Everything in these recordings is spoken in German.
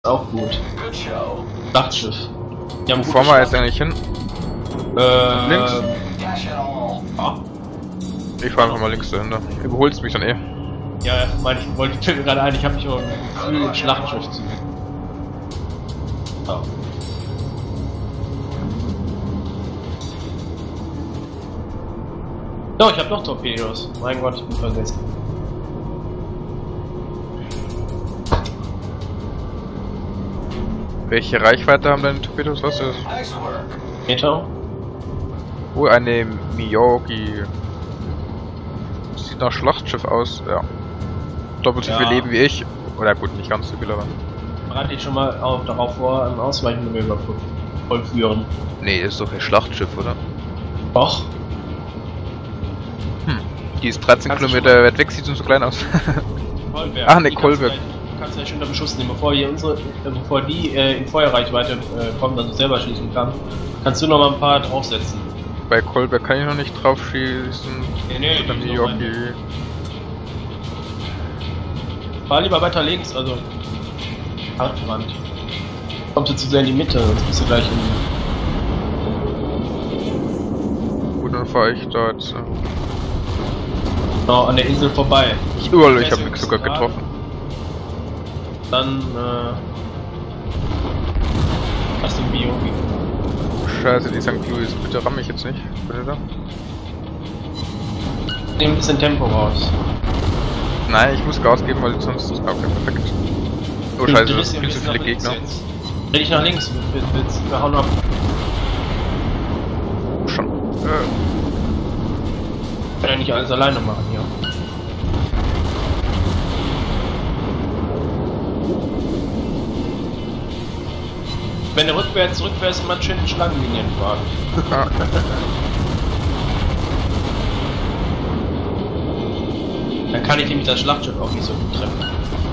Auch gut. Schlachtschiff. Die haben Wo fahren wir jetzt eigentlich hin? Links? Ja. Ich fahre einfach mal links dahinter. Überholst mich dann eh. Ja, ich wollte mir gerade ein, ich habe mich auch ein Gefühl, ein Schlachtschiff zu nehmen. Ja. So, ich habe noch Torpedos. Mein Gott, ich bin vergessen. Welche Reichweite haben deine Torpedos? Was ist? Meter? Oh, eine Miyagi. Sieht nach Schlachtschiff aus, ja. Doppelt so viel Leben wie ich. Oder gut, nicht ganz so viel, aber. Bereite ich schon mal auch darauf vor, ein Ausweichmanöver vollführen. Nee, ist doch ein Schlachtschiff, oder? Doch. Die ist 13 Kilometer weit weg, sieht so klein aus. Kolberg. Ach, ne, Kolberg. Du kannst ja schön unter Beschuss nehmen, bevor die in Feuerreichweite kommt, dass du selber schießen kannst. Kannst du noch mal ein paar draufsetzen. Bei Kolberg kann ich noch nicht drauf schießen. Nee, Oder Miyagi. Fahr lieber weiter links, also Rand. Kommst du zu sehr in die Mitte, sonst bist du gleich Gut, dann fahre ich da jetzt. Genau, an der Insel vorbei. Ich habe mich sogar getroffen. Dann hast du ein Miyagi. Scheiße, die St. Louis, bitte ramm mich jetzt nicht. Bitte da. Nimm ein bisschen Tempo raus. Nein, ich muss Gas geben, weil sonst ist okay, perfekt. Oh scheiße, das sind viel zu viele Gegner. Dreh dich nach links, wir hauen ab. Schon. Kann ja nicht alles alleine machen hier. Wenn du rückwärts zurückfährst, immer schön in Schlangenlinien fahren. Ja. Dann kann ich nämlich das Schlachtschiff auch nicht so gut treffen.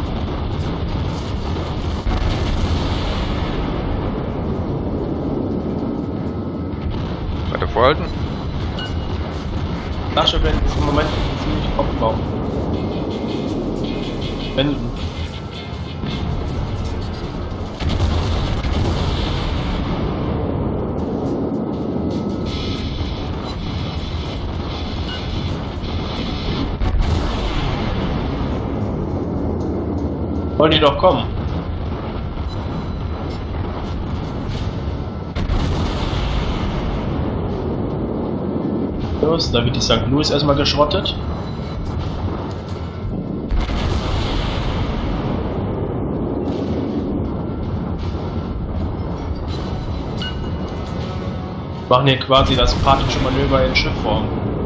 Weiter vorhalten. Schlachtschiff ist im Moment ziemlich Kopfbau. Wenden. Wollen die doch kommen? Los, da wird die St. Louis erstmal geschrottet. Machen hier quasi das pathische Manöver in Schiffform.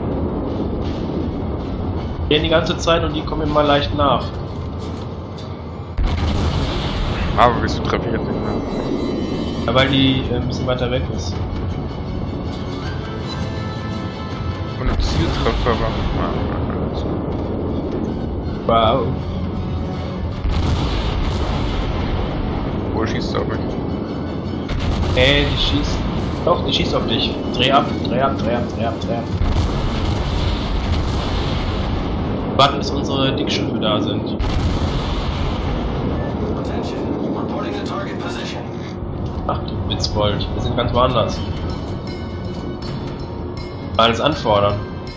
Gehen die ganze Zeit und die kommen immer leicht nach. Aber wieso treffe ich jetzt nicht mehr? Ja, weil die ein bisschen weiter weg ist. Und ein Zieltreffer war. Wow. Wo schießt du auf mich? Die schießt. Doch, die schießt auf dich. Dreh ab, dreh ab, dreh ab, dreh ab, dreh ab. Warten, bis unsere Dickschiffe da sind. Ach du Witzbold, wir sind ganz woanders. Alles anfordern.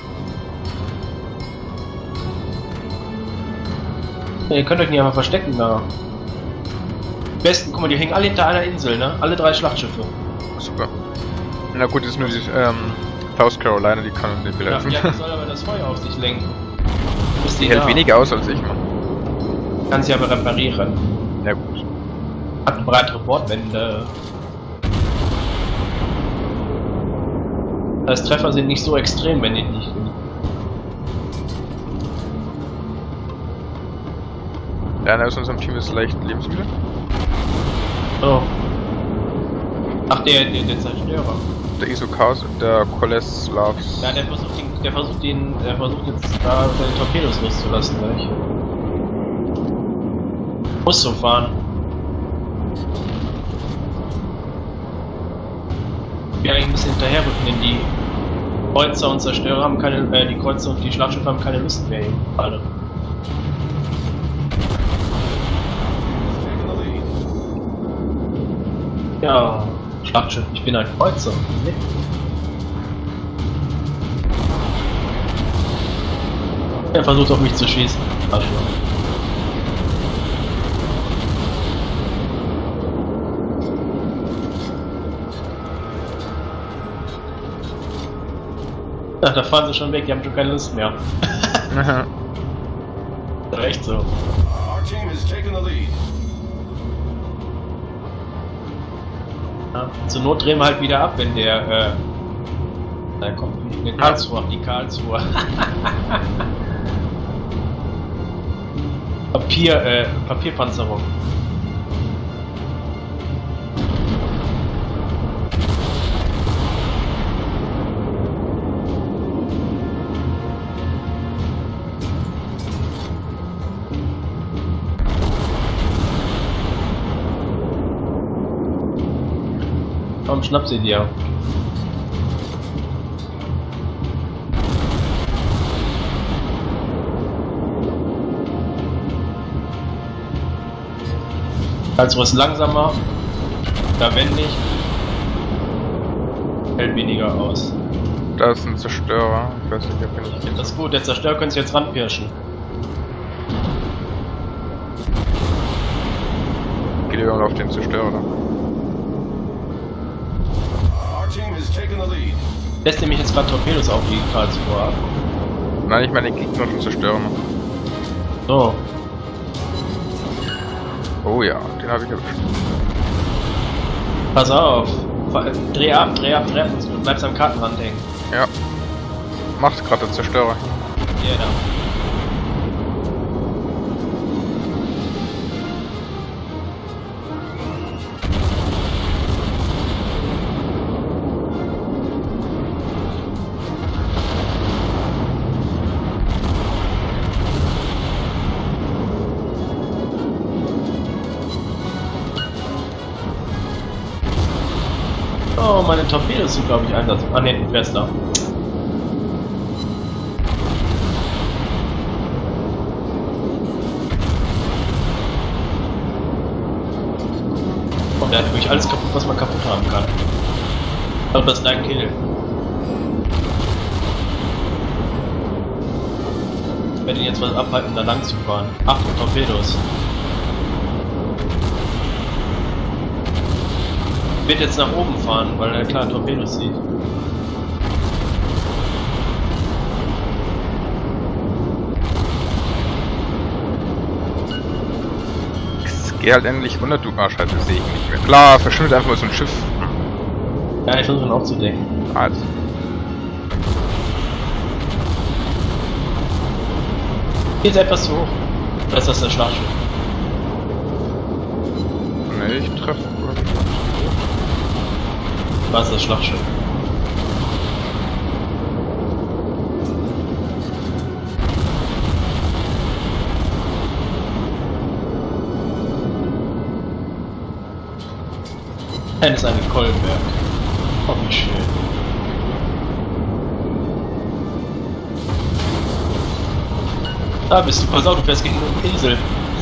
Ja, ihr könnt euch nicht einfach verstecken da. Am besten, guck mal, die hängen alle hinter einer Insel, ne? Alle 3 Schlachtschiffe. Super. Na gut, ist nur die South Carolina, die kann uns nicht viel helfen. Ja, die soll aber das Feuer auf sich lenken. Die hält weniger aus als ich, Mann. Kann sie aber reparieren. Ja gut. Hat eine breitere Bordwände. Das heißt, Treffer sind nicht so extrem, wenn die nicht sind. Der eine aus unserem Team ist leicht lebensmüde. Oh. Ach, der Zerstörer. Der Isokas und der Koleslavs. Ja, der versucht jetzt da seine Torpedos loszulassen gleich. Muss so fahren. Wir eigentlich ein bisschen hinterherrücken, denn die Kreuzer und Zerstörer haben keine, die Kreuzer und die Schlachtschiffe haben keine Lust mehr eben gerade. Ja, Schlachtschiff, ich bin ein Kreuzer. Nee. Er versucht auf mich zu schießen. Arschloch. Ach, da fahren sie schon weg, die haben schon keine Lust mehr. Echt so. Our team has taken the lead. Ja, zur Not drehen wir halt wieder ab, wenn der, da kommt eine Karlsruhe, die Karlsruhe. Papierpanzerung. Komm, schnapp sie dir. Karlsruhe ist langsamer, da wendig, hält weniger aus. Da ist ein Zerstörer. Ich weiß nicht, ob ich Das ist gut, der Zerstörer könnte sich jetzt ranpirschen. Geht lieber auf den Zerstörer, oder? Our team has taken the lead. Lässt nämlich jetzt gerade Torpedos auf die Karlsruhe ab. Nein, ich meine den gegnerischen Zerstörer noch. So. Oh ja, den habe ich erwischt. Pass auf. Dreh ab, sonst bleibst du am Kartenrand hängen. Ja. Macht gerade der Zerstörer. Jeder. Oh, meine Torpedos sind, glaube ich, Einsatz. Ah, ne, du fährst da. Und der hat wirklich alles kaputt, was man kaputt haben kann. Aber das ist dein Kill. Ich werde ihn jetzt was abhalten, da lang zu fahren. Achtung, Torpedos. Wird jetzt nach oben fahren, weil er klar Torpedos sieht. Geh halt endlich runter, du Arsch, halt, das sehe ich nicht mehr. Klar, verschwindet einfach mal so ein Schiff. Ja, ich versuche ihn aufzudecken. Also. Hier ist etwas zu hoch. Oder ist das der Schlachtschiff? Ne, ich treffe. Was ist das Schlachtschiff? Das ist eine Kolbenberg. Oh, wie schön. Da bist du, pass auf, du fährst gegen eine Insel.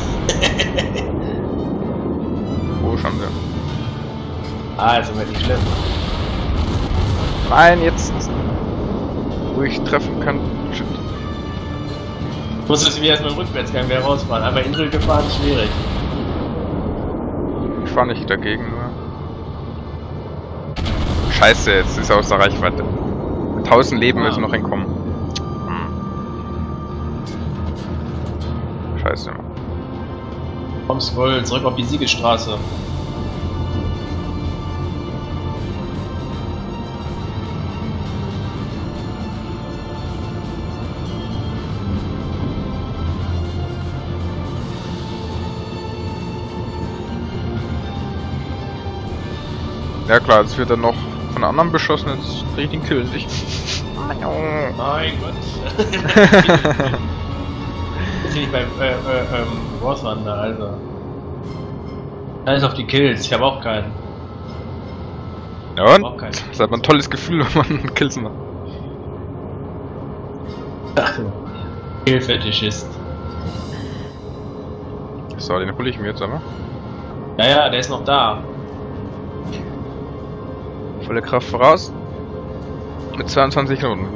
Wo schon der? Also, wird nicht schlimm. Nein, jetzt. Wo ich treffen kann. Shit. Musstest du mir erstmal im Rückwärtsgang wieder rausfahren. Einmal Insel gefahren, schwierig. Ich fahr nicht dagegen, nur. Scheiße, jetzt ist er aus der Reichweite. 1000 Leben müssen noch entkommen. Scheiße. Komm, scroll zurück auf die Siegesstraße. Ja klar, jetzt wird er noch von anderen beschossen, jetzt krieg ich den Kill nicht. Mein Gott. Jetzt bin ich beim Bosswander, also. Da ist auf die Kills, ich habe auch keinen. Ja und? Auch keinen. Das hat man ein tolles Gefühl, wenn man Kills macht. Killfetischist. So, den hole ich mir jetzt aber. Ja, ja, der ist noch da. Volle Kraft voraus. Mit 22 Minuten.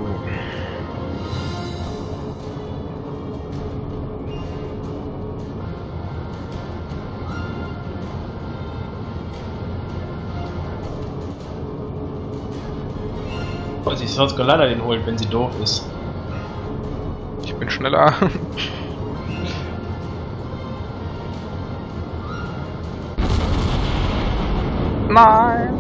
Also ich soll Skolada den holen, wenn sie doof ist. Ich bin schneller. Nein!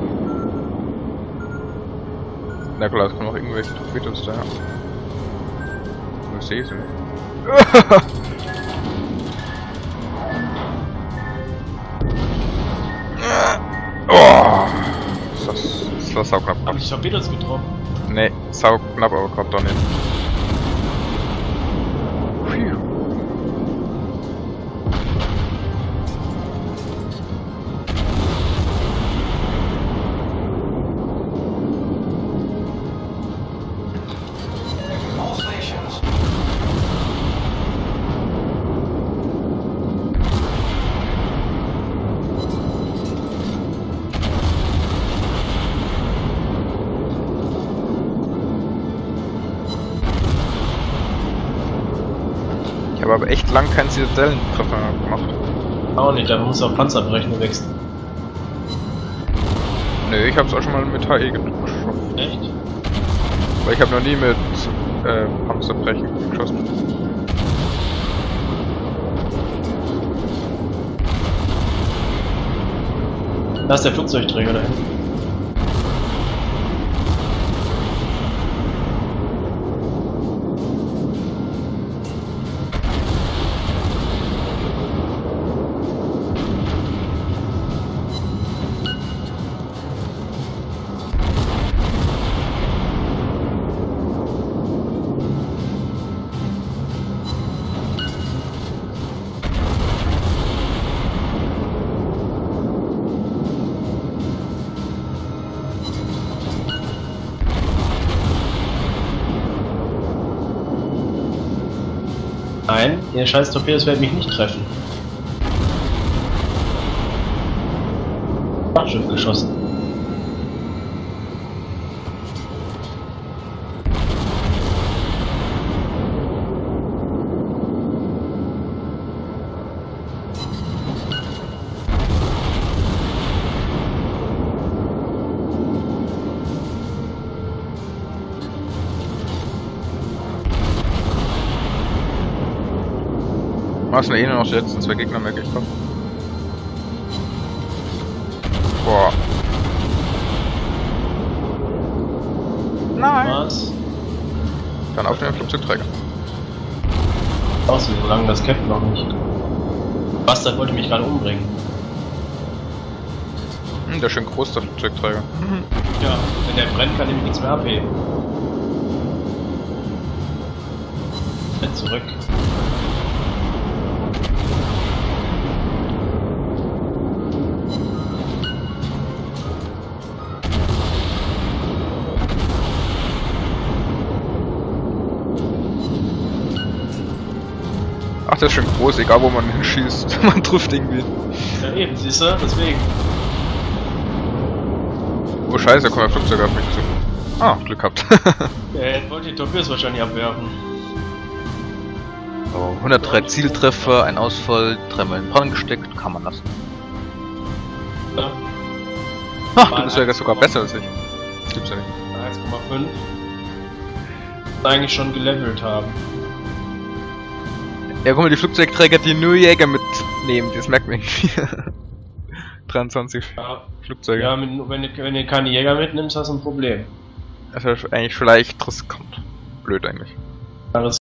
Na klar, es kommen noch irgendwelche Torpedos da. Ich sehe sie nicht. Oh! Ist das sauknapp. Hab ich Torpedos getroffen? Ne, sauknapp, aber kommt doch nicht. Phew. All stations. Ich habe aber echt lang keinen Zitadellentreffer gemacht. Auch nicht, da muss auf Panzerberechner wechseln. Nö, ich hab's auch schon mal mit HE geschossen. Echt? Aber ich habe noch nie mit Panzerbrechen geschossen. Da ist der Flugzeugträger da hinten. Nein, ihr scheiß Torpedos werden mich nicht treffen. Schiff geschossen. Machst du eh nur noch die letzten 2 Gegner, merke ich grad. Boah. Nein! Was? Dann auf den Flugzeugträger. Aus, so lange das Captain noch nicht. Bastard wollte mich gerade umbringen. Der ist schön groß, der Flugzeugträger. Ja, wenn der brennt, kann nämlich nichts mehr abheben. Jetzt zurück. Ach, der ist schön groß, egal wo man hinschießt. Man trifft irgendwie. Ja eben, siehst du, deswegen. Oh scheiße, da kommt ein Flugzeug auf mich zu. Ah, Glück gehabt. Er wollte die Torpedos wahrscheinlich abwerfen. So, 103 Zieltreffer, ein Ausfall, 3-mal in den Brand gesteckt, kann man lassen. Ja. Ach, du bist ja sogar besser als ich. Das gibt's ja nicht. 1,5. Eigentlich schon gelevelt haben. Ja, guck mal, die Flugzeugträger, die nur Jäger mitnehmen, das merkt man irgendwie. 23 Ja, Flugzeuge. ja wenn du keine Jäger mitnimmst, hast du ein Problem. Das ist eigentlich vielleicht riskant. Blöd eigentlich. Alles